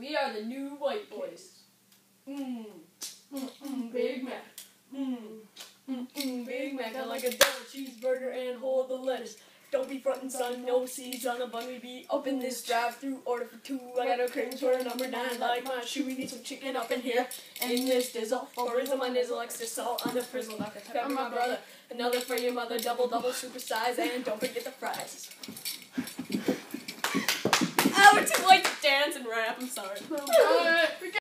We are the new white boys. Big Mac. Big Mac. I like a double cheeseburger and hold the lettuce. Don't be frontin', son, no seeds on a bun. We be up in this drive-through, order for two. I got a cravings for a number 9, like my shoe. We need some chicken up in here, and this dizzle. Or is my nizzle, extra salt on the frizzle. Like a pepper, my brother. Another for your mother, double, supersize, and don't forget the fries. I would too like to dance and rap, I'm sorry.